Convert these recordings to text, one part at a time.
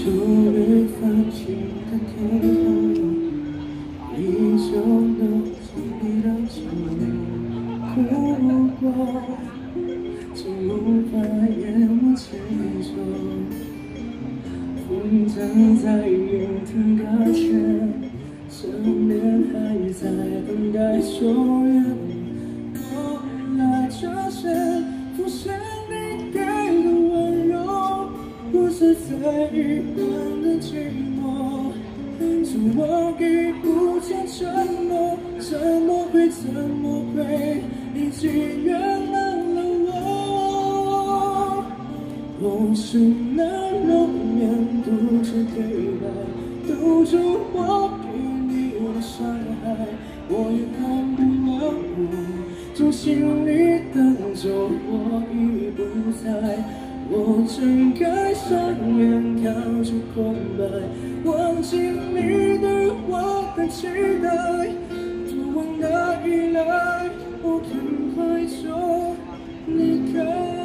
终于放晴的天空，依旧能从你的角落哭过，竟无法淹没其中。风筝在云腾搁浅，想念还在等待救援。我来这些浮现你给的温柔，不是在遗憾的寂寞。是我给不下承诺，怎么会已经原谅了我？我是那容颜独自对白，堵住我给你的伤害。我也看不了我，从心里等着我已不在。我睁开双眼，看出空白，忘记你对我的期待，多往哪里来，我很快就离开。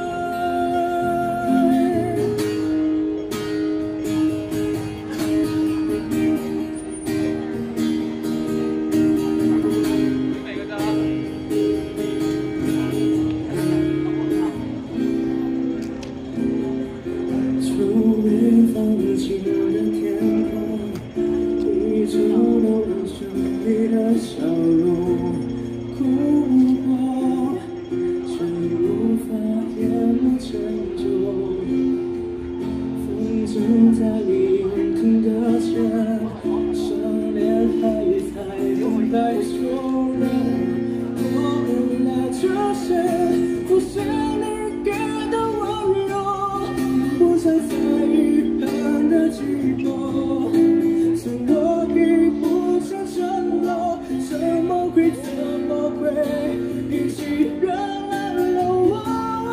笑容哭过，却无法淹没沉重。风筝在云腾搁浅，想念还在等待救援。我来这些浮现你给的温柔，不再在遗憾的寂寞。是我给不下承诺。怎么会已经原谅了我？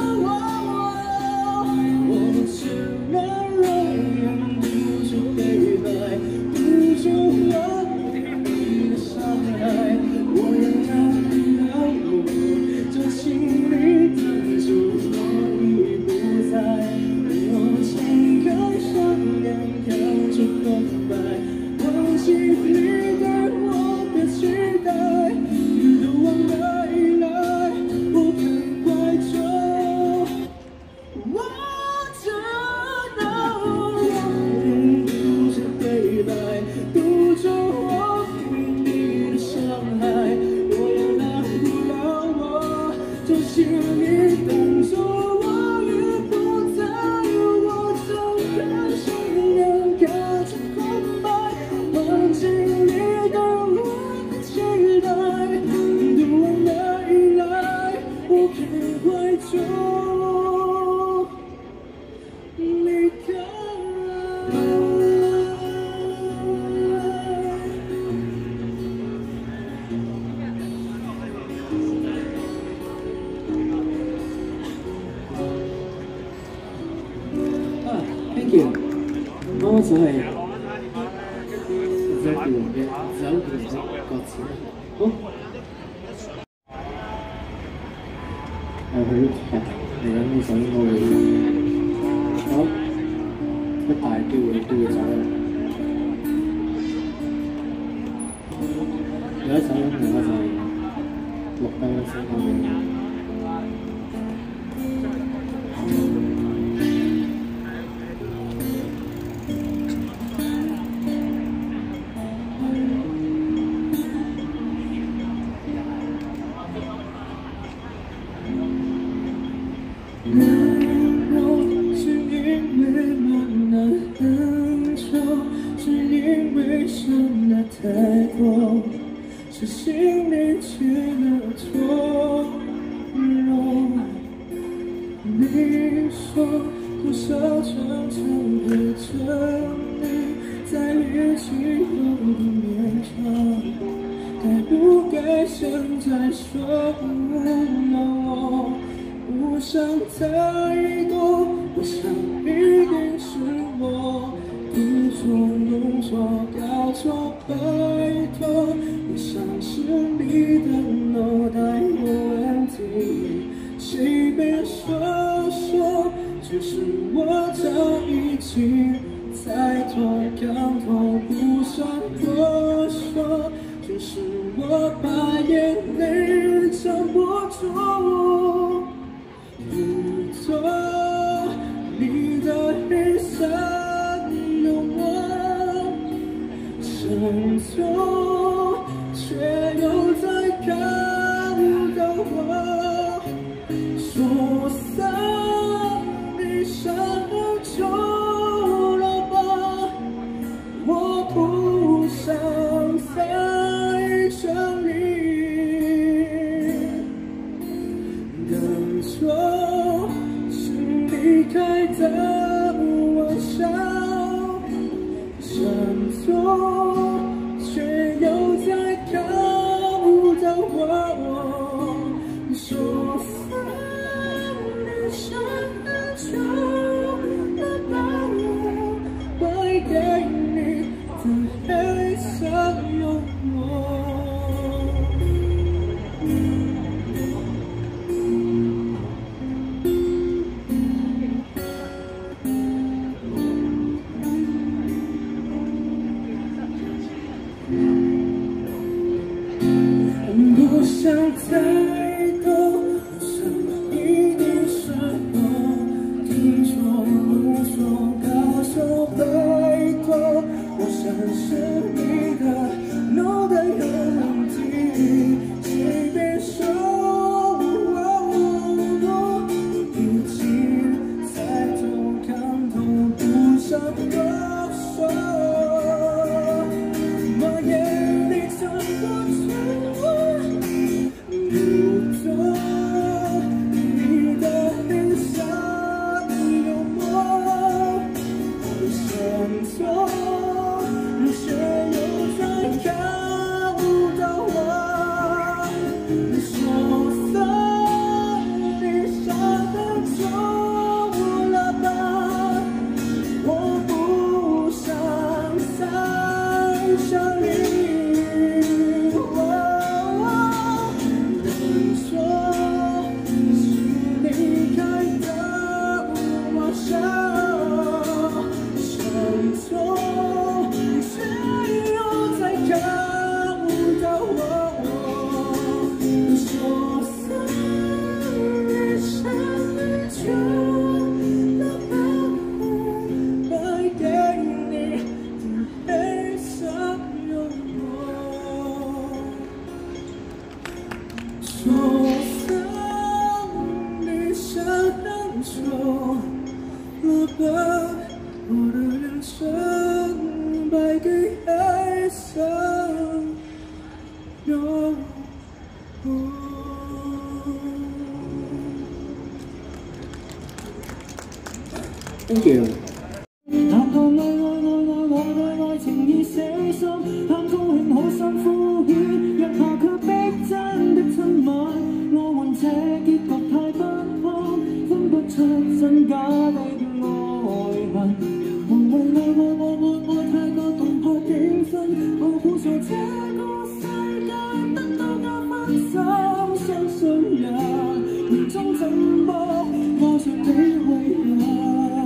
我只能容颜不住悲白，堵住我你的伤害。我也难了我，这心里等住我已不在。我睁开双眼，看着空白，忘记你对我的期待。Thank you。我就係走嘅歌詞。好，佢嚟緊呢首應該會，好，一大機會都會走啦。有一首音樂就係錄低嘅聲音。太多是心里起了作用。你说多少常常陪着你，在一起后的勉强，该不该现在说了我不想太多，我想一定是我。你说弄错搞错，拜托，我像是你的脑袋有问题，随便说说，其实我早已经在住，不走你的一生有我，深秋却又在看到我，说散你伤就了吧，我不想再想你。 等着是离开的玩笑，闪躲却又在看到我，说散你伤就了吧，败给你的黑色幽默。 不想太多，不想一定是我听说不说告诉拜托，我想是你的脑袋有问题，请别说我已经在偷看透，不想多说，我眼里藏不住。 不走你的脸上有我，深秋却又在看到我，说散你伤就了吧，我不想再想你。 说散你想就了吧，我的人生败给黑色幽默。Thank you。 談到愛情已死心，貪高興好心敷衍，日後卻逼真的親吻，我們這結局太不堪，分不出真假的愛恨，無謂愛太過動魄驚心，我估錯這個世界得到加分，相信人年終怎麼愛着你為人。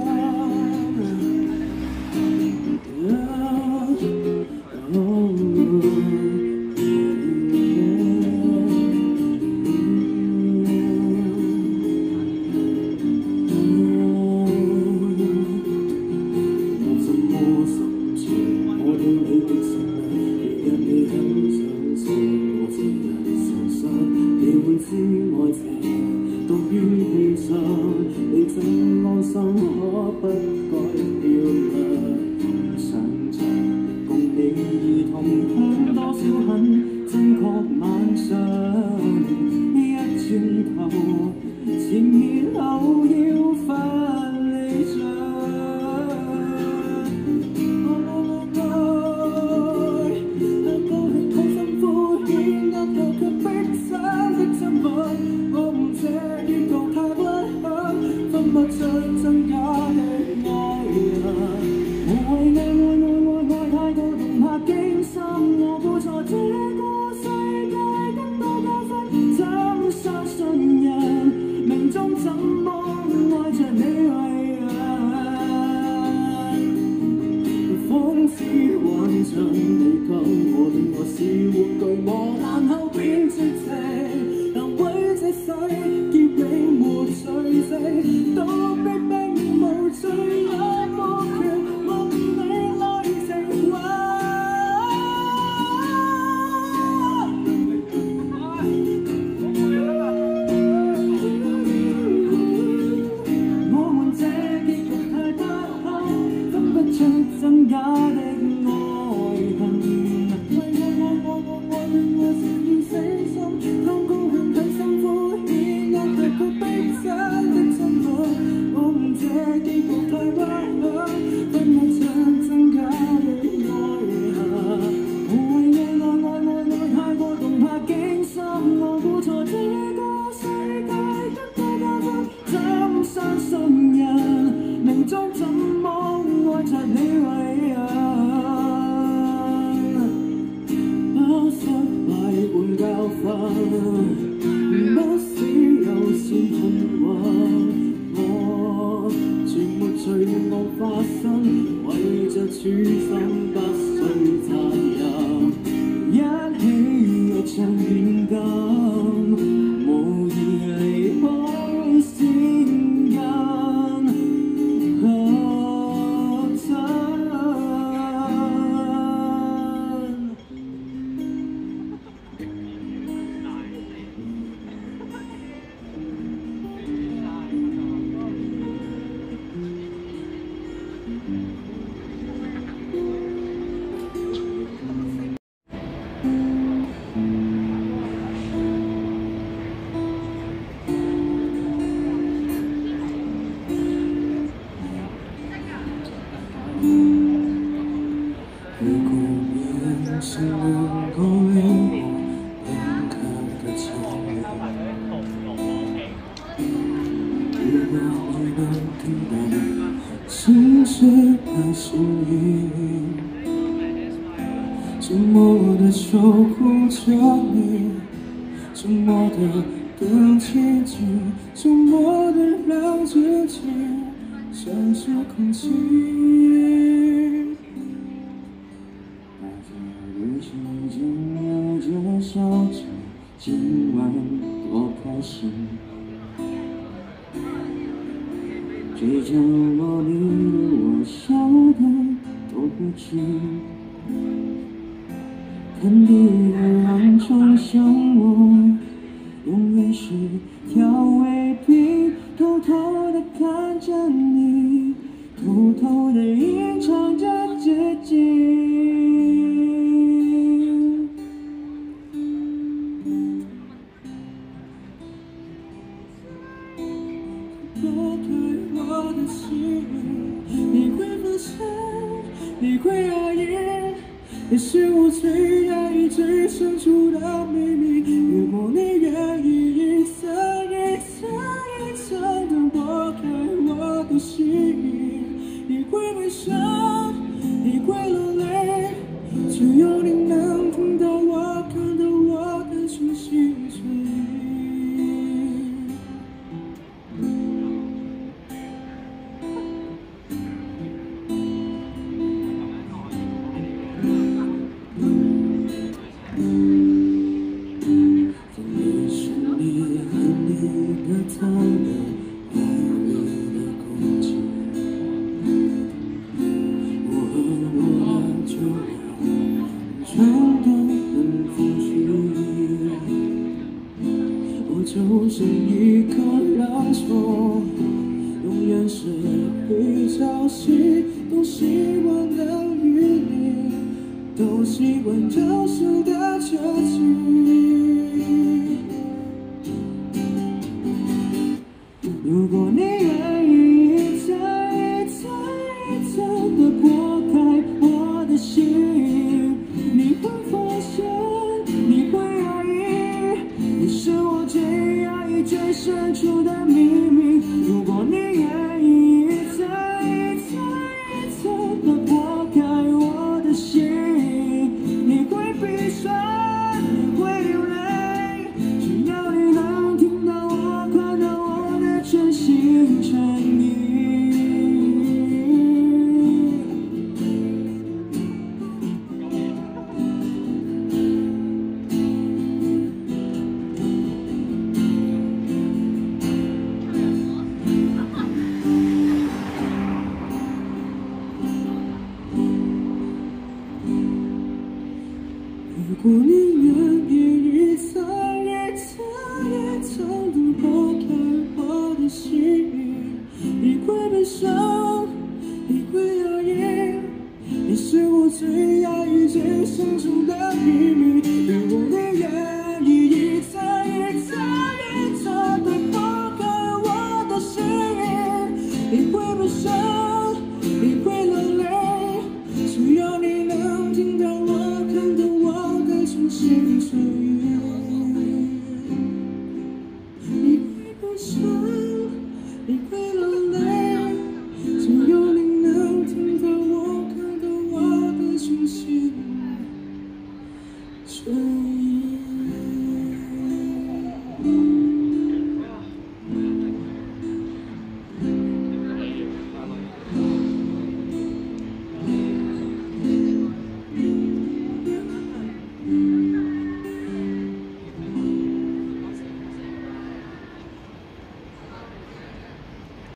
你怎安心可不改掉想像，共你兒童享多少很正確晚上，一轉頭前面後要分離場。高興好心敷衍，日後卻逼真的親吻，我唔這結局太不堪。 分不出真假的愛恨，無謂愛太過動魄驚心，我估錯這個世界得到加分，怎相信人命中怎麼愛着你為人？仿似幻象，你給我戀愛是玩具，磨爛後變絕情，能為這世。 增加的愛恨。我是要死心，當高興等心呼牽，我特別悲慘的真我，我唔這結局太不幸，分我真增加的愛恨。無謂嘅愛太過動魄驚心，我估錯這個世界得多加分，怎相信人命中怎麼愛着你為人？不失敗換教訓，不死有先困惑。我絕沒罪惡發生，為着處心不需責任，一起若像現今，無疑離開先人。如果你是能够为我两颗的心，如果你能听到真实的声音，沉默的守护着你，沉默的更接近，沉默的让自己像是空气。已经有着小酒，今晚多开心。嘴角落你我笑的都不知，看你的两双像我，永远是调味品，偷偷的看着你，偷偷的吟唱着自己。拨开我的心，你会发现，你会压抑，也是我最压抑、最深处的秘密。如果你愿意一层一层一层地拨开我的心，你会悲伤，你会落泪，只有你能听到我、看到我的全心全意。他的爱你的空气，我和我的酒装得很风趣，我就是一颗洋葱，永远是会潮汐，都希望能与你，都习惯真实的接近。如果你愿意一层一层一层地拨开我的心，你会发现，你会压抑，你是我最压抑、最深处的秘密。如果你愿意一层一层一层地拨开我的心，你会闭上，你最压抑最深处